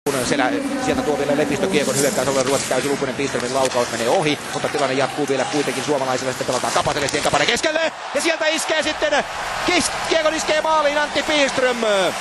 Sieltä tuo vielä Lepistö kiekon hyökkäysalueen. Ruotsi täysin lukuinen Piströmin laukaus menee ohi, mutta tilanne jatkuu vielä kuitenkin suomalaisille. Sitten pelataan Kapaselle, siihen Kapanen keskelle ja sieltä iskee sitten kiekon iskee maaliin Antti Piström.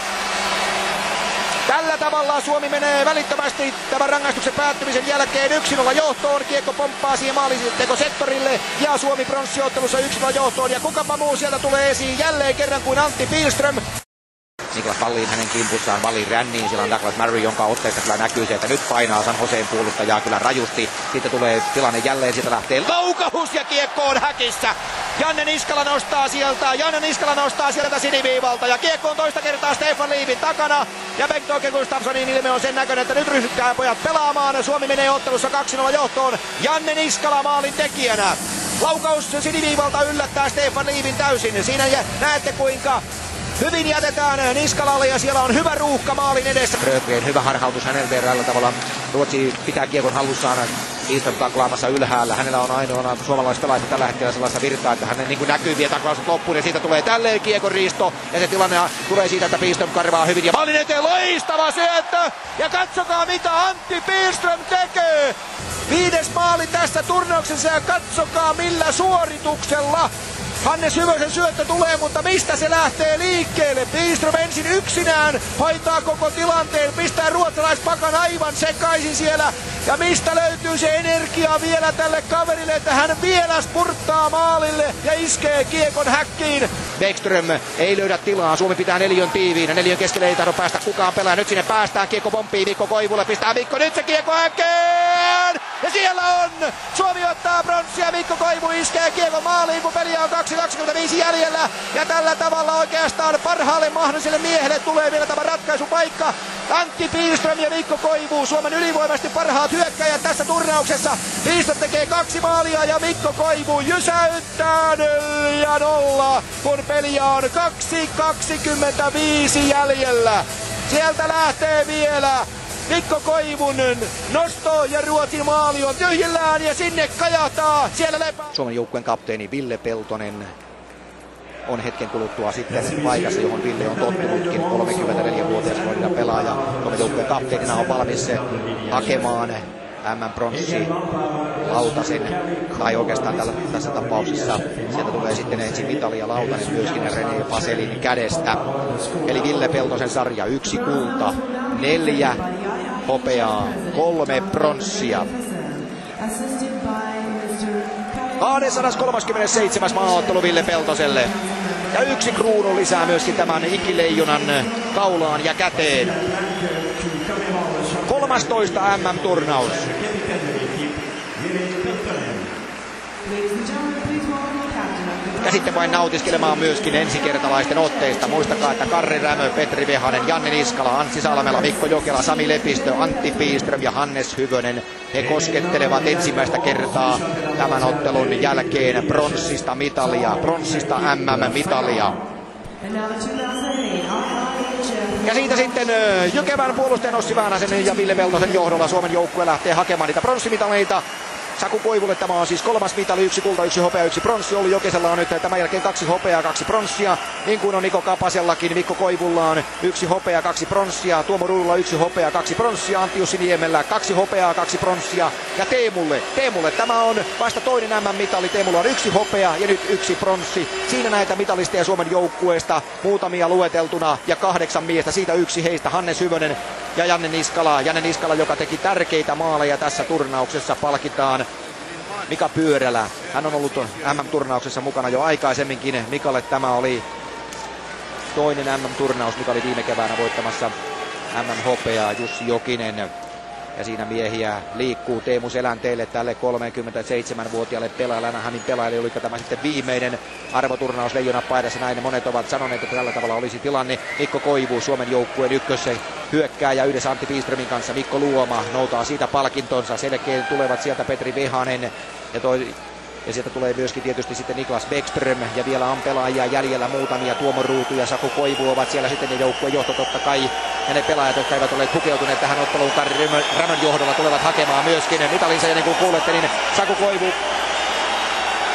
Tällä tavalla Suomi menee välittömästi tämän rangaistuksen päättymisen jälkeen 1-0 johtoon. Kiekko pomppaa siihen maalintekosektorille ja Suomi pronssiottelussa 1-0 johtoon. Ja kukapa muu sieltä tulee esiin jälleen kerran kuin Antti Piström. Niklas Wallin hänen kimpussaan, Wallin ränniin, siellä on Douglas Murray, jonka otteesta kyllä näkyy se, että nyt painaa San Joseen puolustajaa kyllä rajusti. Sitten tulee tilanne jälleen, sieltä lähtee laukaus ja kiekko on häkissä. Janne Niskala nostaa sieltä siniviivalta ja kiekko on toista kertaa Stefan Liivin takana. Ja Bengt-Åke Gustafssonin ilme on sen näköinen, että nyt ryhdytkää pojat pelaamaan. Suomi menee ottelussa 2-0 johtoon. Janne Niskala maalin tekijänä. Laukaus siniviivalta yllättää Stefan Liivin täysin. Siinä näette kuinka hyvin jätetään Niskalalle ja siellä on hyvä ruuhka maalin edessä. Rögren, hyvä harhautus häneltä eräällä tavalla. Ruotsi pitää kiekon hallussaan. Piström taklaamassa ylhäällä. Hänellä on ainoana suomalaispelaajista tällä hetkellä sellaista virtaa, että hänen niin näkyy vie taklaukset loppuun ja siitä tulee tälleen kiekon riisto. Ja se tilanne tulee siitä, että Piström karvaa hyvin ja maalin eteen loistava syöttö. Ja katsokaa mitä Antti Piström tekee. 5. maali tässä turnauksessa ja katsokaa millä suorituksella. Hannes Hyvösen syöttö tulee, mutta mistä se lähtee liikkeelle? Piström ensin yksinään hoitaa koko tilanteen, pistää ruotsalaispakan aivan sekaisin siellä. Ja mistä löytyy se energia vielä tälle kaverille, että hän vielä spurttaa maalille ja iskee kiekon häkkiin. Bäckström ei löydä tilaa, Suomi pitää neliön tiiviinä, neliön keskelle ei tahdo päästä kukaan pelaa. Nyt sinne päästään, kiekko pomppii Mikko Koivulle, pistää Mikko, nyt se kiekko häkkeen! Ja siellä on! Suomi ottaa pronssia, Mikko Koivu iskee kiekon maaliin, kun peliä on 2.25 jäljellä. Ja tällä tavalla oikeastaan parhaalle mahdolliselle miehelle tulee vielä tämä ratkaisupaikka. Antti Piström ja Mikko Koivu, Suomen ylivoimaisesti parhaat hyökkäjät tässä turnauksessa. Piström tekee 2 maalia ja Mikko Koivu jysäyttää 4-0, kun peliä on 2.25 jäljellä. Sieltä lähtee vielä Mikko Koivun nosto ja Ruotsin maali on tyhjillään ja sinne kajahtaa. Siellä lepää. Suomen joukkueen kapteeni Ville Peltonen on hetken kuluttua sitten paikassa, johon Ville on tottunutkin. 34-vuotias pelaaja Suomen joukkueen kapteenina on valmis hakemaan MM-pronssi lautasen, tai oikeastaan tässä tapauksessa sieltä tulee sitten ensin mitali ja lautanen myöskin René Faselin kädestä. Eli Ville Peltosen sarja 1 kulta, 4 hopeaa, 3 pronssia. 237. maaottelu Ville Peltoselle. Ja 1 kruunu lisää myöskin tämän ikileijonan kaulaan ja käteen. 13. MM-turnaus. Ja sitten vain nautiskelemaan myöskin ensikertalaisten otteista. Muistakaa, että Karri Rämö, Petri Vehanen, Janne Niskala, Anssi Salmela, Mikko Jokela, Sami Lepistö, Antti Piström ja Hannes Hyvönen. He koskettelevat ensimmäistä kertaa tämän ottelun jälkeen pronssista MM-mitalia. Ja siitä sitten Jykevän puolustajan Ossi Väänäsen ja Ville Peltosen johdolla Suomen joukkue lähtee hakemaan niitä pronssimitaleita. Saku Koivulle tämä on siis 3. mitali, 1 kulta, 1 hopea, 1 pronssi. Olli Jokesella on nyt tämän jälkeen 2 hopeaa, 2 pronssia. Niin kuin on Niko Kapasellakin, Mikko Koivulla on 1 hopea, 2 pronssia. Tuomo Ruudulla 1 hopea, 2 pronssia. Antti Jussi Niemellä 2 hopeaa, 2 pronssia. Ja Teemulle tämä on vasta toinen MM-mitali. Teemulla on 1 hopea ja nyt 1 pronssi. Siinä näitä mitalisteja Suomen joukkueesta muutamia lueteltuna ja 8 miestä. Siitä yksi heistä Hannes Hyvönen ja Janne Niskala. Janne Niskala, joka teki tärkeitä maaleja tässä turnauksessa, palkitaan Mika Pyörälä. Hän on ollut MM-turnauksessa mukana jo aikaisemminkin. Mikalle tämä oli toinen MM-turnaus. Mika oli viime keväänä voittamassa MM-hopeaa. Jussi Jokinen. Ja siinä miehiä liikkuu. Teemu Selänteelle, tälle 37-vuotiaalle pelaajalle, Anaheimin pelaajalle, oliko tämä sitten viimeinen arvoturnaus leijonapaidassa. Näin monet ovat sanoneet, että tällä tavalla olisi tilanne. Mikko Koivu, Suomen joukkueen ykkössä hyökkääjä yhdessä Antti Piströmin kanssa. Mikko Luoma noutaa siitä palkintonsa. Selkeän tulevat sieltä Petri Vehanen ja sieltä tulee myöskin tietysti sitten Niklas Bäckström ja vielä on pelaajia jäljellä muutamia. Tuomo Ruutu ja Saku Koivu ovat siellä sitten ja joukkueen johto totta kai. Ja ne pelaajat, jotka eivät ole pukeutuneet tähän otteluun Karri Rämön johdolla, tulevat hakemaan myöskin mitalinsa. Ja niin kuin kuulette, niin Saku Koivu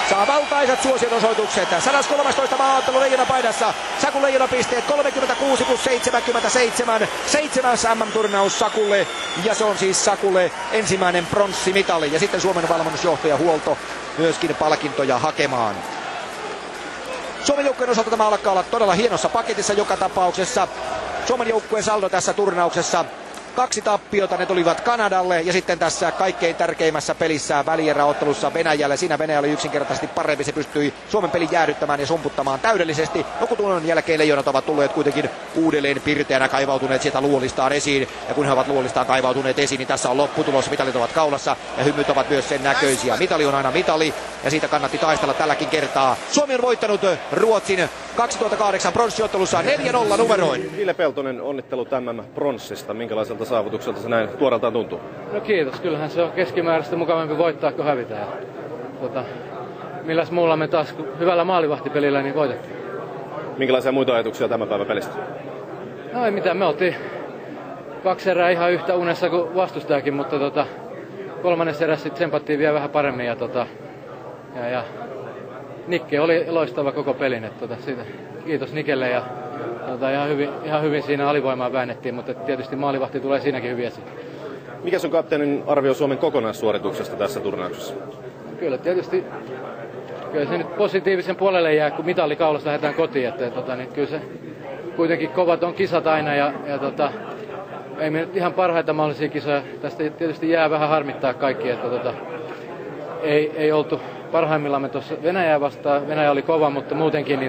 saa valtaisat suosionosoitukset. 113 maaottelu Leijona-paidassa. Sakun Leijona-pisteet 36 plus 77. 7. MM-turnaus Sakulle. Ja se on siis Sakulle ensimmäinen pronssimitali. Ja sitten Suomen valmennusjohtaja Huolto myöskin palkintoja hakemaan. Suomen joukkueen osalta tämä alkaa olla todella hienossa paketissa joka tapauksessa. Suomen joukkueen saldo tässä turnauksessa 2 tappiota, ne tulivat Kanadalle ja sitten tässä kaikkein tärkeimmässä pelissä välieräottelussa Venäjälle. Siinä Venäjä oli yksinkertaisesti parempi, se pystyi Suomen pelin jäädyttämään ja sumputtamaan täydellisesti. Joku tunnon jälkeen Leijonat ovat tulleet kuitenkin uudelleen pirteänä, kaivautuneet sieltä luolistaan esiin. Ja kun he ovat luolistaan kaivautuneet esiin, niin tässä on lopputulos. Mitalit ovat kaulassa ja hymyt ovat myös sen näköisiä. Mitali on aina mitali ja siitä kannatti taistella tälläkin kertaa. Suomi on voittanut Ruotsin 2008 pronssiottelussa 4-0 numeroin. Ville Peltonen, onnittelut pronssista. Minkälaiselta saavutukselta se näin tuoreeltaan tuntuu? No kiitos, kyllähän se on keskimääräistä mukavampi voittaa kuin hävitä. Milläs muulla me taas hyvällä maalivahtipelillä niin voitettiin. Minkälaisia muita ajatuksia tämän päivän pelistä? No ei mitään, me oltiin 2 erää ihan yhtä unessa kuin vastustajakin, mutta kolmannessa erässä sitten tsempattiin vielä vähän paremmin ja Nikke oli loistava koko pelin, siitä kiitos Nikelle ja ihan hyvin siinä alivoimaa väännettiin, mutta tietysti maalivahti tulee siinäkin hyvin esiin. Mikä on kapteenin arvio Suomen kokonaissuorituksesta tässä turnauksessa? Kyllä tietysti se nyt positiivisen puolelle jää, kun mitalikaulassa lähdetään kotiin, niin kyllä se kuitenkin kovat on kisat aina ja ei me nyt ihan parhaita mahdollisia kisoja. Tästä tietysti jää vähän harmittaa kaikki, että ei oltu parhaimmillamme tuossa Venäjää vastaan. Venäjä oli kova, mutta muutenkin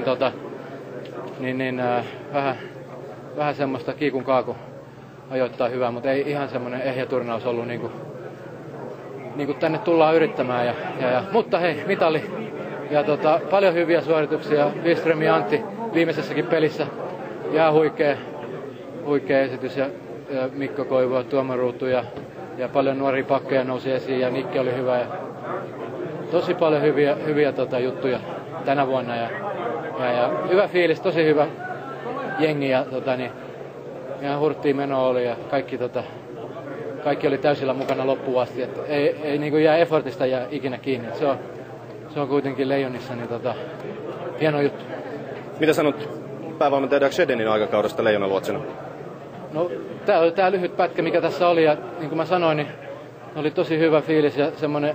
vähän semmoista kiikun kaaku ajoittaa hyvää, mutta ei ihan semmoinen ehjä turnaus ollut niin kuin tänne tullaan yrittämään. Mutta hei, mitali ja paljon hyviä suorituksia. Wiström ja Antti viimeisessäkin pelissä ihan huikea esitys ja Mikko Koivu, Tuomo Ruutu ja paljon nuoria pakkeja nousi esiin ja Nikke oli hyvä. Ja tosi paljon hyviä juttuja tänä vuonna ja hyvä fiilis, tosi hyvä jengi ja ihan hurttia meno oli ja kaikki oli täysillä mukana loppuun asti. Et ei niin kuin jää effortista jää ikinä kiinni. Et se on kuitenkin Leijonissa niin hieno juttu. Mitä sanot päävalmentaja Dag Shedenin aikakaudesta Leijona-luotsina? No tää oli tää lyhyt pätkä mikä tässä oli ja niin kuin mä sanoin, niin oli tosi hyvä fiilis ja semmonen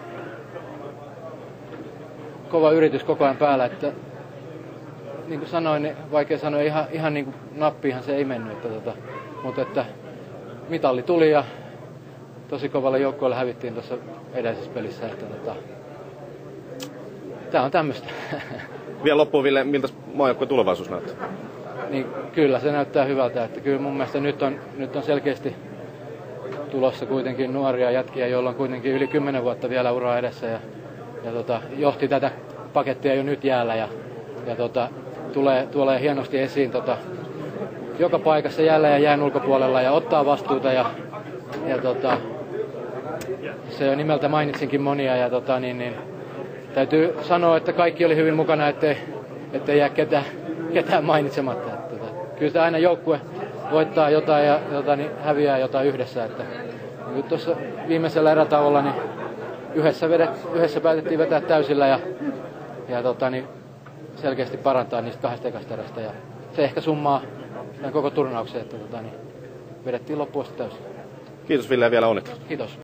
kova yritys koko ajan päällä, että niin kuin sanoin, niin vaikea sanoa, ihan niin kuin nappiinhan se ei mennyt, mutta että mitali tuli ja tosi kovalla joukkueella hävittiin tuossa edellisessä pelissä, että tää on tämmöistä. Vielä loppuun Ville, miltä maajoukkueen tulevaisuus näyttää? Niin kyllä se näyttää hyvältä, että kyllä mun mielestä nyt on selkeästi tulossa kuitenkin nuoria jätkiä, joilla on kuitenkin yli 10 vuotta vielä uraa edessä ja johti tätä pakettia jo nyt jäällä ja tulee hienosti esiin joka paikassa jäällä ja jään ulkopuolella ja ottaa vastuuta ja se jo nimeltä mainitsinkin monia ja täytyy sanoa, että kaikki oli hyvin mukana, ettei jää ketään mainitsematta. Kyllä sitä aina joukkue voittaa jotain ja häviää jotain yhdessä. Että, niin tuossa viimeisellä erätauolla niin yhdessä päätettiin vetää täysillä ja selkeästi parantaa niistä 2 ekasta erästä. Ja se ehkä summaa koko turnauksen, että vedettiin loppuun asti täysin. Kiitos Ville ja vielä onnittelut. Kiitos.